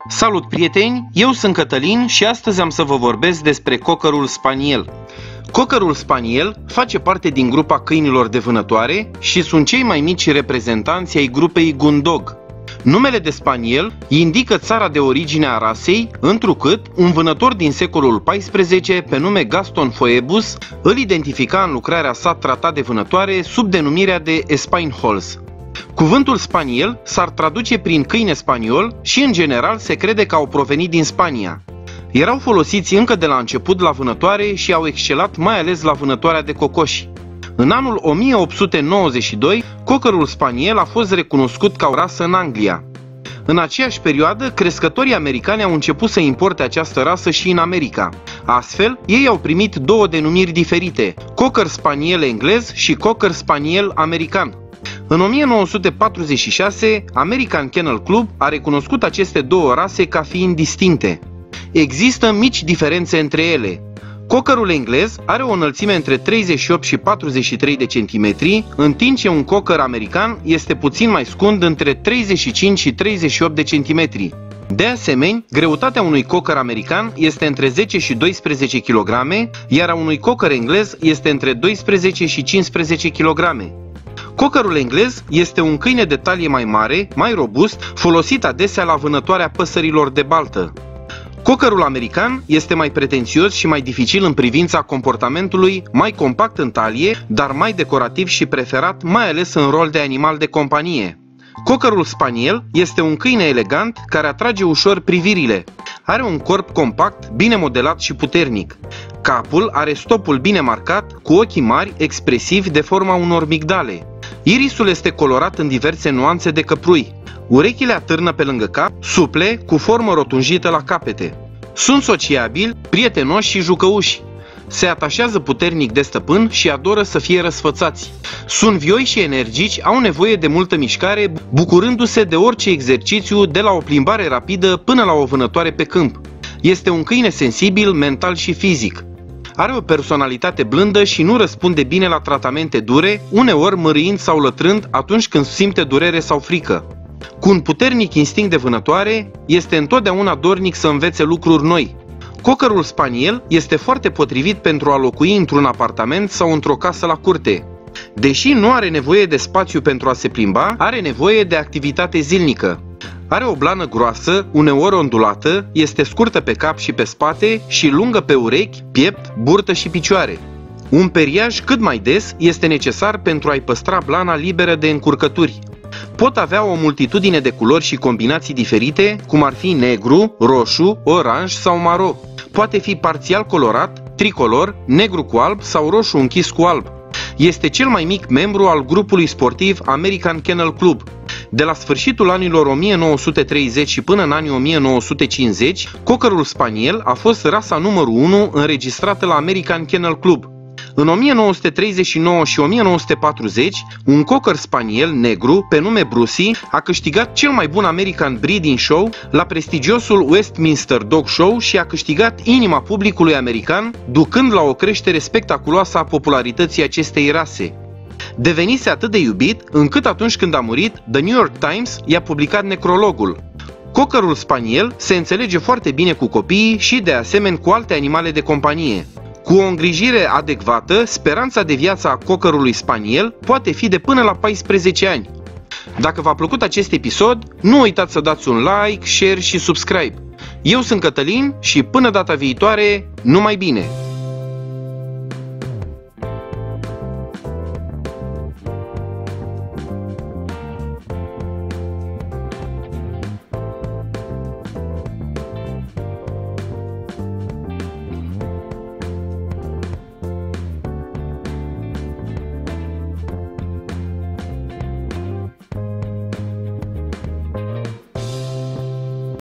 Salut prieteni, eu sunt Cătălin și astăzi am să vă vorbesc despre Cockerul Spaniel. Cockerul Spaniel face parte din grupa câinilor de vânătoare și sunt cei mai mici reprezentanți ai grupei Gundog. Numele de Spaniel indică țara de origine a rasei, întrucât un vânător din secolul XIV pe nume Gaston Phoebus îl identifica în lucrarea sa Tratat de vânătoare sub denumirea de Espinholz. Cuvântul spaniel s-ar traduce prin câine spaniol și în general se crede că au provenit din Spania. Erau folosiți încă de la început la vânătoare și au excelat mai ales la vânătoarea de cocoși. În anul 1892, Cockerul Spaniel a fost recunoscut ca o rasă în Anglia. În aceeași perioadă, crescătorii americani au început să importe această rasă și în America. Astfel, ei au primit două denumiri diferite, Cocker Spaniel englez și Cocker Spaniel american. În 1946, American Kennel Club a recunoscut aceste două rase ca fiind distincte. Există mici diferențe între ele. Cockerul englez are o înălțime între 38 și 43 de centimetri, în timp ce un cocker american este puțin mai scund între 35 și 38 de centimetri. De asemenea, greutatea unui cocker american este între 10 și 12 kg, iar a unui cocker englez este între 12 și 15 kg. Cockerul englez este un câine de talie mai mare, mai robust, folosit adesea la vânătoarea păsărilor de baltă. Cockerul american este mai pretențios și mai dificil în privința comportamentului, mai compact în talie, dar mai decorativ și preferat mai ales în rol de animal de companie. Cockerul spaniel este un câine elegant care atrage ușor privirile. Are un corp compact, bine modelat și puternic. Capul are stopul bine marcat, cu ochii mari, expresivi de forma unor migdale. Irisul este colorat în diverse nuanțe de căprui. Urechile atârnă pe lângă cap, suple, cu formă rotunjită la capete. Sunt sociabili, prietenoși și jucăuși. Se atașează puternic de stăpân și adoră să fie răsfățați. Sunt vioi și energici, au nevoie de multă mișcare, bucurându-se de orice exercițiu, de la o plimbare rapidă până la o vânătoare pe câmp. Este un câine sensibil, mental și fizic. Are o personalitate blândă și nu răspunde bine la tratamente dure, uneori mărâind sau lătrând atunci când simte durere sau frică. Cu un puternic instinct de vânătoare, este întotdeauna dornic să învețe lucruri noi. Cockerul spaniel este foarte potrivit pentru a locui într-un apartament sau într-o casă la curte. Deși nu are nevoie de spațiu pentru a se plimba, are nevoie de activitate zilnică. Are o blană groasă, uneori ondulată, este scurtă pe cap și pe spate și lungă pe urechi, piept, burtă și picioare. Un periaj cât mai des este necesar pentru a-i păstra blana liberă de încurcături. Pot avea o multitudine de culori și combinații diferite, cum ar fi negru, roșu, oranj sau maro. Poate fi parțial colorat, tricolor, negru cu alb sau roșu închis cu alb. Este cel mai mic membru al grupului sportiv American Kennel Club. De la sfârșitul anilor 1930 și până în anii 1950, Cockerul Spaniel a fost rasa numărul 1 înregistrată la American Kennel Club. În 1939 și 1940, un Cocker Spaniel negru, pe nume Brucey, a câștigat cel mai bun American Breeding Show la prestigiosul Westminster Dog Show și a câștigat inima publicului american, ducând la o creștere spectaculoasă a popularității acestei rase. Devenise atât de iubit, încât atunci când a murit, The New York Times i-a publicat necrologul. Cockerul Spaniel se înțelege foarte bine cu copiii și de asemenea cu alte animale de companie. Cu o îngrijire adecvată, speranța de viață a Cockerului Spaniel poate fi de până la 14 ani. Dacă v-a plăcut acest episod, nu uitați să dați un like, share și subscribe. Eu sunt Cătălin și până data viitoare, numai bine!